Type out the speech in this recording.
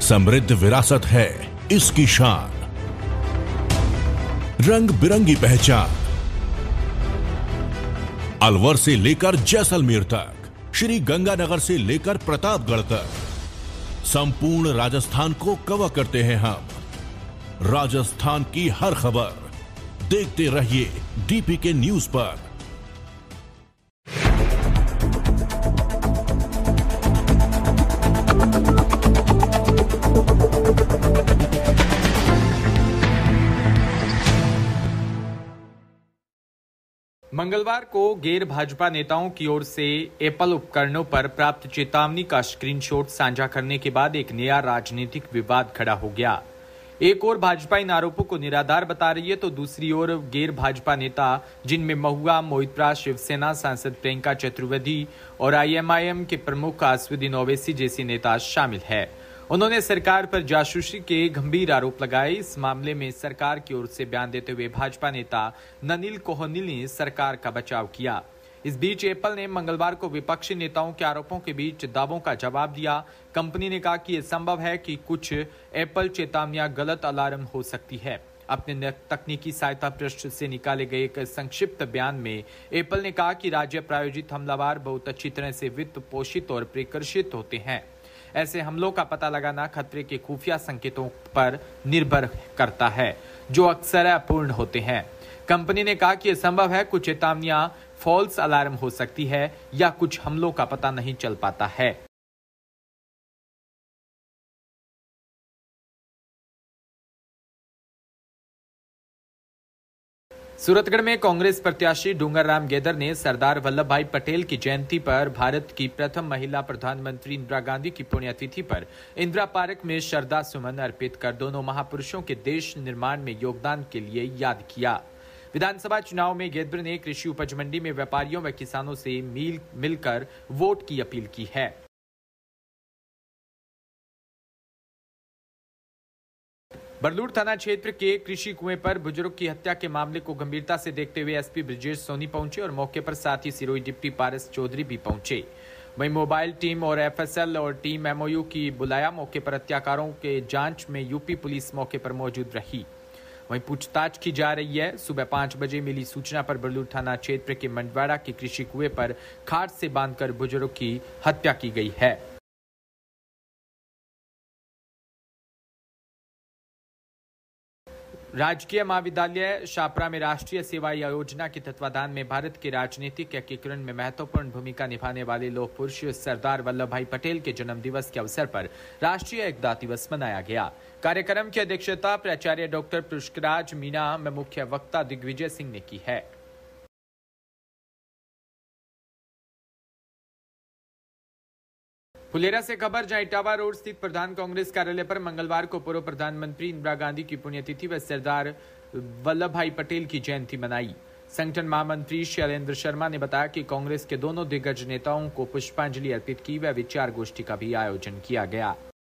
समृद्ध विरासत है इसकी शान, रंग बिरंगी पहचान। अलवर से लेकर जैसलमेर तक, श्री गंगानगर से लेकर प्रतापगढ़ तक, संपूर्ण राजस्थान को कवर करते हैं हम। राजस्थान की हर खबर देखते रहिए डीपीके न्यूज पर। मंगलवार को गैर भाजपा नेताओं की ओर से एप्पल उपकरणों पर प्राप्त चेतावनी का स्क्रीनशॉट साझा करने के बाद एक नया राजनीतिक विवाद खड़ा हो गया। एक ओर भाजपा इन आरोपों को निराधार बता रही है, तो दूसरी ओर गैर भाजपा नेता, जिनमें महुआ मोहित्रा, शिवसेना सांसद प्रियंका चतुर्वेदी और आईएमआईएम के प्रमुख असदुद्दीन ओवैसी जैसे नेता शामिल है, उन्होंने सरकार पर जासूसी के गंभीर आरोप लगाए। इस मामले में सरकार की ओर से बयान देते हुए भाजपा नेता ननिल कोहनिल ने सरकार का बचाव किया। इस बीच एप्पल ने मंगलवार को विपक्षी नेताओं के आरोपों के बीच दावों का जवाब दिया। कंपनी ने कहा कि यह संभव है कि कुछ एप्पल चेतावनियां गलत अलार्म हो सकती है। अपने तकनीकी सहायता पृष्ठ से निकाले गए एक संक्षिप्त बयान में एप्पल ने कहा कि राज्य प्रायोजित हमलावर बहुत अच्छी तरह से वित्त पोषित और प्रशिक्षित होते हैं। ऐसे हमलों का पता लगाना खतरे के खुफिया संकेतों पर निर्भर करता है, जो अक्सर अपूर्ण होते हैं। कंपनी ने कहा कि यह संभव है कुछ चेतावनियां फॉल्स अलार्म हो सकती है या कुछ हमलों का पता नहीं चल पाता है। सूरतगढ़ में कांग्रेस प्रत्याशी डूंगरराम गेदर ने सरदार वल्लभ भाई पटेल की जयंती पर भारत की प्रथम महिला प्रधानमंत्री इंदिरा गांधी की पुण्यतिथि पर इंदिरा पार्क में श्रद्धा सुमन अर्पित कर दोनों महापुरुषों के देश निर्माण में योगदान के लिए याद किया। विधानसभा चुनाव में गेदर ने कृषि उपज मंडी में व्यापारियों व किसानों से मिलकर वोट की अपील की है। बरलूर थाना क्षेत्र के कृषि कुएं पर बुजुर्ग की हत्या के मामले को गंभीरता से देखते हुए एसपी ब्रजेश सोनी पहुंचे और मौके पर साथ ही सिरोही डिप्टी पारस चौधरी भी पहुंचे। वहीं मोबाइल टीम और एफएसएल और टीम एमओयू की बुलाया। मौके पर हत्याकारों के जांच में यूपी पुलिस मौके पर मौजूद रही। वहीं पूछताछ की जा रही है। सुबह 5 बजे मिली सूचना पर बरलूर थाना क्षेत्र के मंडवाड़ा के कृषि कुएं पर खाट से बांधकर बुजुर्ग की हत्या की गई है। राजकीय महाविद्यालय शापरा में राष्ट्रीय सेवा योजना के तत्वाधान में भारत के राजनीतिक एकीकरण में महत्वपूर्ण भूमिका निभाने वाले लौह पुरुष सरदार वल्लभ भाई पटेल के जन्म दिवस के अवसर पर राष्ट्रीय एकता दिवस मनाया गया। कार्यक्रम की अध्यक्षता प्राचार्य डॉक्टर पुष्कराज मीणा में मुख्य वक्ता दिग्विजय सिंह ने की है। फुलेरा से खबर, जहां इटावा रोड स्थित प्रधान कांग्रेस कार्यालय पर मंगलवार को पूर्व प्रधानमंत्री इंदिरा गांधी की पुण्यतिथि व सरदार वल्लभ भाई पटेल की जयंती मनाई। संगठन महामंत्री शैलेंद्र शर्मा ने बताया कि कांग्रेस के दोनों दिग्गज नेताओं को पुष्पांजलि अर्पित की व विचार गोष्ठी का भी आयोजन किया गया।